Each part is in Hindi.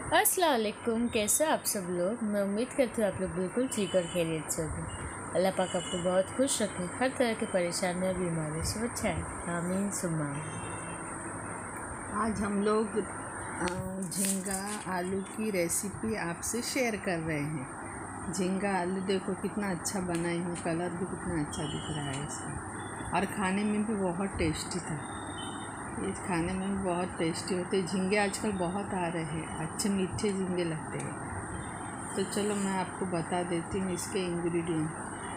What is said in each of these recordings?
अस्सलाम वालेकुम। कैसे आप सब लोग। मैं उम्मीद करती हूँ आप लोग बिल्कुल ठीक और खैरियत से होंगे। अल्लाह पाक आपको बहुत खुश रखे, हर तरह की परेशानी और बीमारी से बचाए। आमीन सुम्मा आमीन। आज हम लोग झींगा आलू की रेसिपी आपसे शेयर कर रहे हैं। झींगा आलू देखो कितना अच्छा बनाई हूँ, कलर भी कितना अच्छा दिख रहा है इसका, और खाने में भी बहुत टेस्टी था। ये खाने में भी बहुत टेस्टी होते हैं। झींगे आजकल बहुत आ रहे हैं, अच्छे मीठे झींगे लगते हैं। तो चलो मैं आपको बता देती हूँ इसके इंग्रेडिएंट।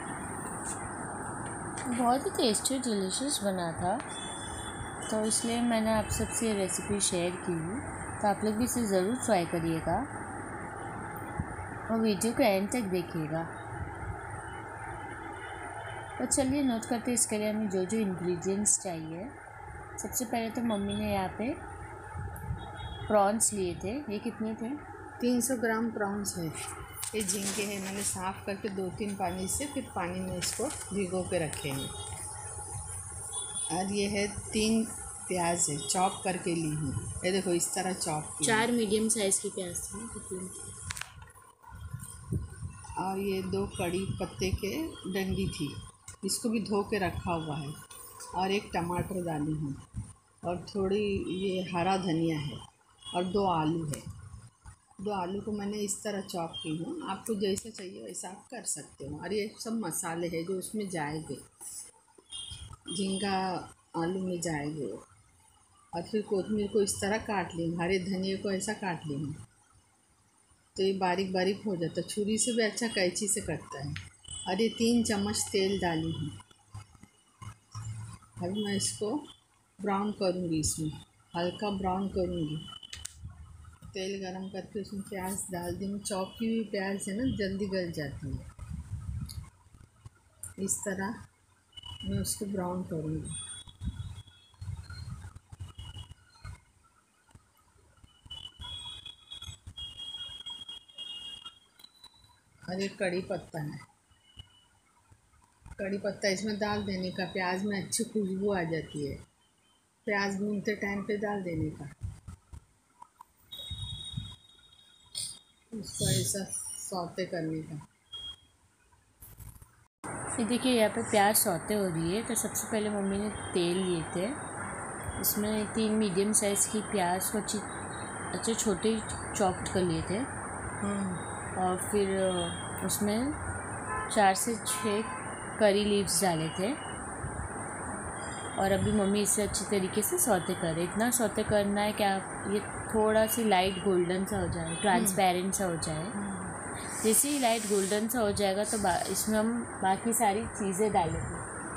बहुत ही टेस्टी डिलीशियस बना था, तो इसलिए मैंने आप सबसे ये रेसिपी शेयर की है। तो आप लोग भी इसे ज़रूर ट्राई करिएगा और वीडियो को एंड तक देखिएगा। तो चलिए नोट करते हैं इसके लिए हमें जो जो इंग्रेडिएंट्स चाहिए। सबसे पहले तो मम्मी ने यहाँ पे प्रॉन्स लिए थे। ये कितने थे? 300 ग्राम प्रॉन्स है। ये झींगे हैं, मैंने साफ़ करके 2-3 पानी से फिर पानी में इसको भिगो के रखे हैं। और ये है 3 प्याज है, चॉप करके ली हूँ। ये देखो इस तरह चॉप की। 4 मीडियम साइज़ की प्याज थी। और ये 2 कड़ी पत्ते के डंडी थी, इसको भी धो के रखा हुआ है। और एक टमाटर डाली हूँ, और थोड़ी ये हरा धनिया है, और 2 आलू है। 2 आलू को मैंने इस तरह चॉप की हूँ। आपको जैसा चाहिए वैसा आप कर सकते हो। और ये सब मसाले हैं जो उसमें जाएंगे, झींगा आलू में जाएंगे। और फिर कोथिमीर को इस तरह काट ली, हरे धनिए को ऐसा काट ली हूँ, तो ये बारीक बारीक हो जाता है। छुरी से भी अच्छा कैंची से कटता है। और ये 3 चम्मच तेल डाली हूँ। अभी मैं इसको ब्राउन करूँगी, इसमें हल्का ब्राउन करूँगी। तेल गरम करके उसमें प्याज डाल दी हूँ। चॉप की हुई प्याज है ना, जल्दी गल जाती है। इस तरह मैं उसको ब्राउन करूँगी। और ये कड़ी पत्ता है, कड़ी पत्ता इसमें डाल देने का। प्याज में अच्छी खुशबू आ जाती है, प्याज भूनते टाइम पे डाल देने का। इसको ऐसा सौते करने का। ये देखिए यहाँ पे प्याज सौते हो रही है। तो सबसे पहले मम्मी ने तेल लिए थे, इसमें 3 मीडियम साइज़ की प्याज को अच्छे छोटे चॉप्ड कर लिए थे। और फिर उसमें 4 से 6 करी लीव्स डाले थे। और अभी मम्मी इसे अच्छी तरीके से सौते कर रहे। इतना सौते करना है कि आप ये थोड़ा सी लाइट गोल्डन सा हो जाए, ट्रांसपेरेंट सा हो जाए। जैसे ही लाइट गोल्डन सा हो जाएगा तो इसमें हम बाकी सारी चीज़ें डालेंगे।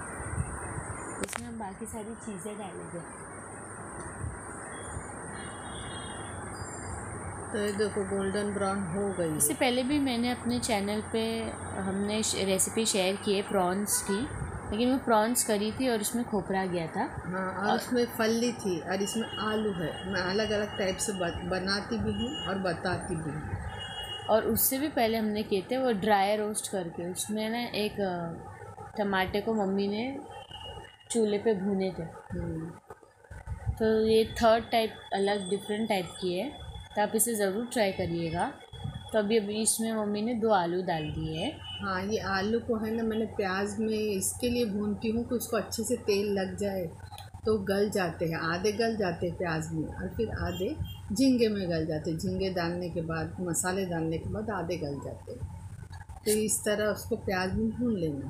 तो ये देखो गोल्डन ब्राउन हो गई। इससे पहले भी मैंने अपने चैनल पे हमने रेसिपी शेयर की है प्रॉन्स की, लेकिन वो प्रॉन्स करी थी और उसमें खोपरा गया था। हाँ, और उसमें फल्ली थी, और इसमें आलू है। मैं अलग अलग टाइप से बनाती भी हूँ और बताती भी हूँ। और उससे भी पहले हमने किए थे वो ड्राई रोस्ट करके। उसमें ना एक टमाटे को मम्मी ने चूल्हे पे भूने थे। तो ये थर्ड टाइप अलग डिफरेंट टाइप की है, तो आप इसे ज़रूर ट्राई करिएगा। तो अभी इसमें मम्मी ने 2 आलू डाल दिए हैं। हाँ, ये आलू को है ना, मैंने प्याज में इसके लिए भूनती हूँ कि उसको अच्छे से तेल लग जाए, तो गल जाते हैं। आधे गल जाते हैं प्याज में, और फिर आधे झींगे में गल जाते हैं। झींगे डालने के बाद, मसाले डालने के बाद आधे गल जाते हैं। तो इस तरह उसको प्याज में भून लेना।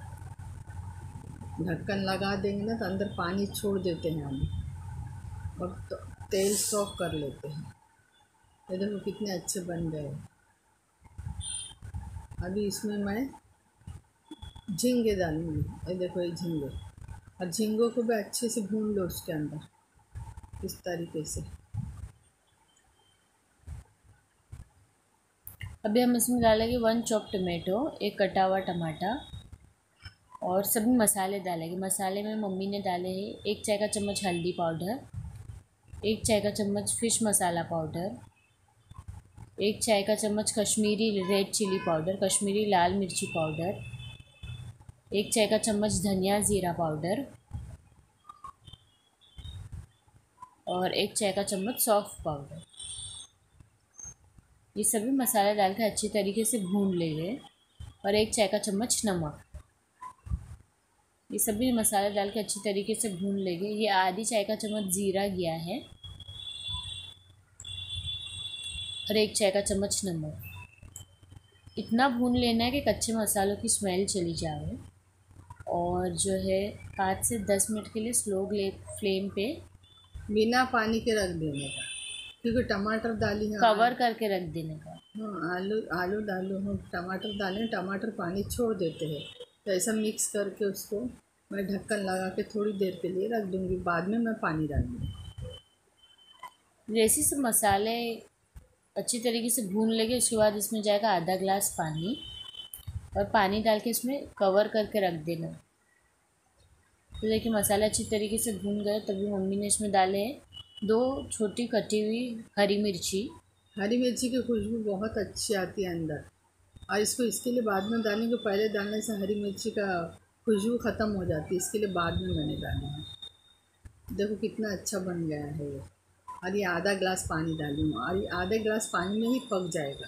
ढक्कन लगा देंगे ना तो अंदर पानी छोड़ देते हैं आलू, और तो तेल सॉक कर लेते हैं। ये देखो कितने अच्छे बन गए। अभी इसमें मैं झींगे डालूँगी। ये देखो ये झींगे, और झींगों को भी अच्छे से भून लो उसके अंदर, इस तरीके से। अभी हम इसमें डालेंगे 1 चॉप टमाटो, 1 कटा हुआ टमाटर, और सभी मसाले डालेंगे। मसाले में मम्मी ने डाले हैं 1 चाय का चम्मच हल्दी पाउडर, 1 चाय का चम्मच फ़िश मसाला पाउडर, 1 चाय का चम्मच Kashmiri red chilli powder, Kashmiri लाल मिर्ची पाउडर, 1 चाय का चम्मच धनिया ज़ीरा पाउडर, और 1 चाय का चम्मच सौंफ पाउडर। ये सभी मसाले डाल के अच्छी तरीके से भून लेंगे। और 1 चाय का चम्मच नमक, ये सभी मसाले डाल के अच्छी तरीके से भून लेंगे। ये आधी चाय का चम्मच ज़ीरा गया है और 1 चाय का चम्मच नमक। इतना भून लेना है कि कच्चे मसालों की स्मेल चली जाए। और जो है 5 से 10 मिनट के लिए स्लो फ्लेम पे बिना पानी के रख देने का, क्योंकि टमाटर डाली है। कवर करके रख देने का। हाँ, आलू आलू डालो, हम टमाटर डालें, टमाटर पानी छोड़ देते हैं, तो ऐसा मिक्स करके उसको मैं ढक्कन लगा के थोड़ी देर के लिए रख दूँगी, बाद में मैं पानी डालूँगी। जैसे सब मसाले अच्छी तरीके से भून लेंगे, उसके बाद इसमें जाएगा आधा ग्लास पानी और पानी डाल के इसमें कवर करके रख देना। तो देखिए मसाला अच्छी तरीके से भून गए, तभी मम्मी ने इसमें डाले 2 छोटी कटी हुई हरी मिर्ची। हरी मिर्ची की खुशबू बहुत अच्छी आती है अंदर, और इसको इसके लिए बाद में डालेंगे, पहले डालने से हरी मिर्ची का खुशबू ख़त्म हो जाती है, इसके लिए बाद में मैंने डाली है। देखो कितना अच्छा बन गया है ये। और ये आधा ग्लास पानी डाली हूँ, और ये आधे ग्लास पानी में ही पक जाएगा।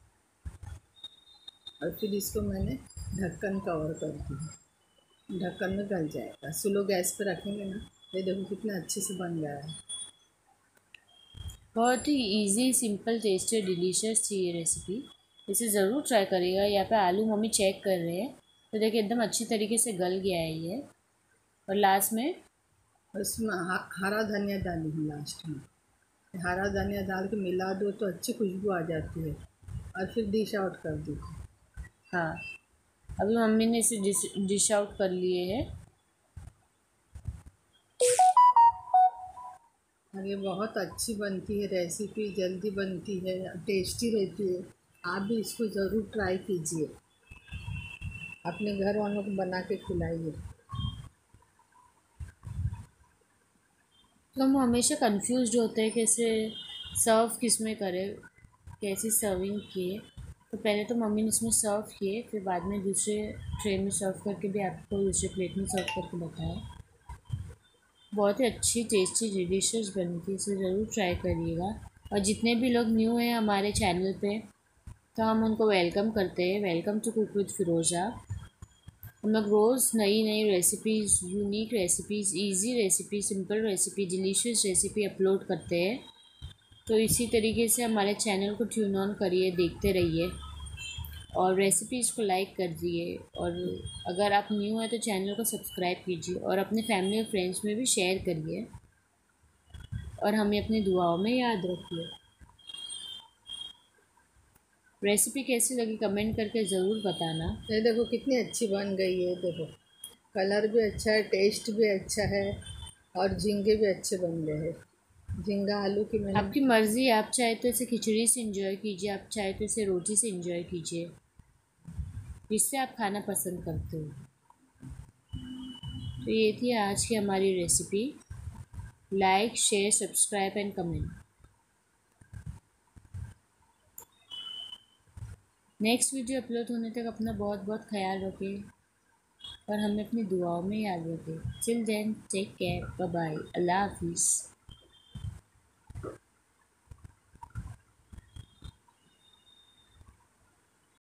और फिर इसको मैंने ढक्कन कवर कर दी, ढक्कन में गल जाएगा। स्लो गैस पे रखेंगे ना, ये देखो कितना अच्छे से बन गया है। बहुत ही इजी, सिंपल, टेस्टी, डिलीशियस थी ये रेसिपी। इसे ज़रूर ट्राई करिएगा। यहाँ पे आलू मम्मी चेक कर रहे हैं, तो देखिए एकदम अच्छी तरीके से गल गया है ये। और लास्ट में उसमें हरा धनिया डाली हूँ लास्ट में। हरा धनिया डाल के मिला दो तो अच्छी खुशबू आ जाती है, और फिर डिश आउट कर दी। हाँ, अभी मम्मी ने इसे डिश आउट कर लिए है। और ये बहुत अच्छी बनती है रेसिपी, जल्दी बनती है, टेस्टी रहती है। आप भी इसको ज़रूर ट्राई कीजिए, अपने घर वालों को बना के खिलाइए। तो हम हमेशा कंफ्यूज होते हैं कैसे सर्व किस में करें, कैसी सर्विंग किए। तो पहले तो मम्मी ने इसमें सर्व किए, फिर बाद में दूसरे ट्रे में सर्व करके भी आपको दूसरे प्लेट में सर्व करके बताया। बहुत ही अच्छी, टेस्टी, डिलीशियस बनी थी। इसे ज़रूर ट्राई करिएगा। और जितने भी लोग न्यू हैं हमारे चैनल पे, तो हम उनको वेलकम करते हैं। Welcome to cook with Firoza. हम लोग रोज़ नई नई recipes, unique recipes, easy recipe, simple recipe, delicious recipe upload करते हैं। तो इसी तरीके से हमारे चैनल को ट्यून ऑन करिए, देखते रहिए और रेसिपीज़ को लाइक कर दिए। और अगर आप न्यू हैं तो चैनल को सब्सक्राइब कीजिए और अपने फैमिली और फ्रेंड्स में भी शेयर करिए। और हमें अपनी दुआओं में याद रखिए। रेसिपी कैसी लगी कमेंट करके ज़रूर बताना। ये देखो कितनी अच्छी बन गई है, देखो कलर भी अच्छा है, टेस्ट भी अच्छा है, और झींगे भी अच्छे बन गए हैं। झींगा आलू की मैंने। आपकी मर्ज़ी, आप चाहे तो इसे खिचड़ी से इंजॉय कीजिए, आप चाहे तो इसे रोटी से इंजॉय कीजिए, जिससे आप खाना पसंद करते हो। तो ये थी आज की हमारी recipe. Like, share, subscribe and comment. Next video upload होने तक अपना बहुत बहुत ख्याल रखें और हमें अपनी दुआओं में याद रखें। Till then take care, bye bye, अल्लाह हाफिज़।